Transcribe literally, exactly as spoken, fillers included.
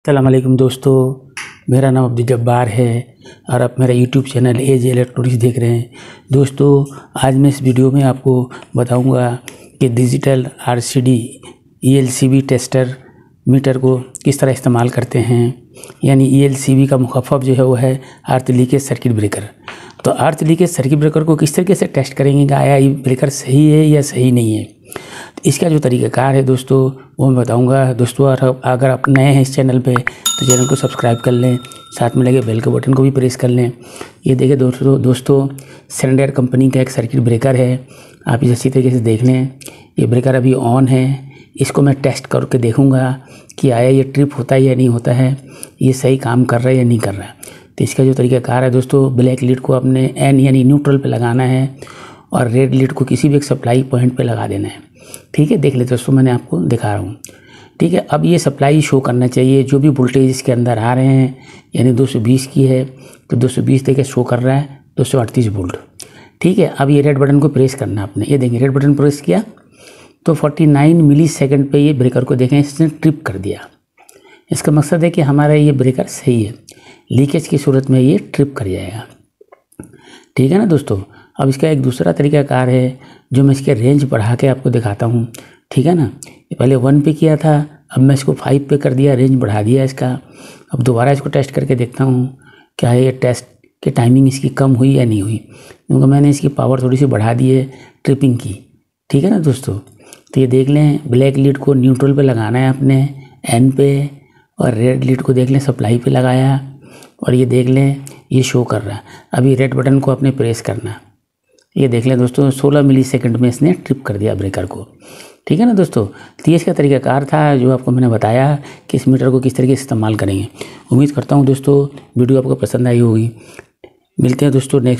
अस्सलाम वालेकुम दोस्तों, मेरा नाम अब्दुल जब्बार है और आप मेरा यूट्यूब चैनल एज इलेक्ट्रॉनिक्स देख रहे हैं। दोस्तों, आज मैं इस वीडियो में आपको बताऊंगा कि digital RCD ELCB tester meter को किस तरह इस्तेमाल करते हैं। यानी ईएलसीबी का मुखफ़फ़ जो है वो है अर्थ लीकेज सर्किट ब्रेकर। तो अर्थ लीकेज सर्किट ब्रेकर को किस तरीके से टेस्ट करेंगे कि आया ये ब्रेकर सही है या सही नहीं है। तो इसका जो तरीक़ाकार है दोस्तों वो मैं बताऊंगा। दोस्तों, अगर आप नए हैं इस चैनल पे तो चैनल को सब्सक्राइब कर लें, साथ में लगे बेल के बटन को भी प्रेस कर लें। ये देखिए दोस्तों दोस्तों सेंडेर कंपनी का एक सर्किट ब्रेकर है। आप इसे अच्छी तरीके से देख लें। ये ब्रेकर अभी ऑन है। इसको मैं टेस्ट करके देखूंगा कि आया ये ट्रिप होता है या नहीं होता है, ये सही काम कर रहा है या नहीं कर रहा है। तो इसका जो तरीक़ाकार है दोस्तों, ब्लैक लीड को अपने एन यानी न्यूट्रल पे लगाना है और रेड लीड को किसी भी एक सप्लाई पॉइंट पे लगा देना है। ठीक है, देख लेते दोस्तों, मैंने आपको दिखा रहा हूँ। ठीक है, अब ये सप्लाई शो करना चाहिए जो भी वोल्टेज इसके अंदर आ रहे हैं। यानी दो सौ बीस की है तो दो सौ बीस देके शो कर रहा है दो सौ अड़तीस वोल्ट। ठीक है, अब ये रेड बटन को प्रेस करना है आपने। ये देखें, रेड बटन प्रेस किया तो उनचास मिली सेकंड पे ये ब्रेकर को देखें इसने ट्रिप कर दिया। इसका मकसद है कि हमारा ये ब्रेकर सही है, लीकेज की सूरत में ये ट्रिप कर जाएगा। ठीक है ना दोस्तों। अब इसका एक दूसरा तरीक़ाकार है जो मैं इसके रेंज बढ़ा के आपको दिखाता हूँ। ठीक है ना, ये पहले वन पे किया था, अब मैं इसको फाइव पे कर दिया, रेंज बढ़ा दिया इसका। अब दोबारा इसको टेस्ट करके देखता हूँ क्या है ये टेस्ट की टाइमिंग इसकी कम हुई या नहीं हुई, क्योंकि मैंने इसकी पावर थोड़ी सी बढ़ा दी है ट्रिपिंग की। ठीक है ना दोस्तों। तो ये देख लें, ब्लैक लीड को न्यूट्रल पे लगाना है आपने एन पे, और रेड लीड को देख लें सप्लाई पे लगाया, और ये देख लें ये शो कर रहा है। अभी रेड बटन को आपने प्रेस करना। ये देख लें दोस्तों, सोलह मिली सेकंड में इसने ट्रिप कर दिया ब्रेकर को। ठीक है ना दोस्तों। तो ये इसका तरीक़ाकार था जो आपको मैंने बताया कि इस मीटर को किस तरीके से इस्तेमाल करेंगे। उम्मीद करता हूँ दोस्तों वीडियो आपको पसंद आई होगी। मिलते हैं दोस्तों नेक्स्ट